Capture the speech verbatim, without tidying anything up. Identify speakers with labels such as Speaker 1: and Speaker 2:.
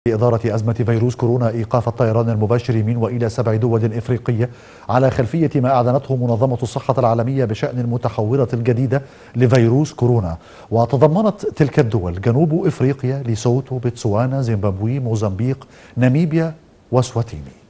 Speaker 1: إدارة أزمة فيروس كورونا إيقاف الطيران المباشر من وإلى سبع دول إفريقية على خلفية ما أعلنته منظمة الصحة العالمية بشأن المتحورة الجديدة لفيروس كورونا. وتضمنت تلك الدول جنوب إفريقيا، ليسوتو، بتسوانا، زيمبابوي، موزمبيق، ناميبيا وسواتيني.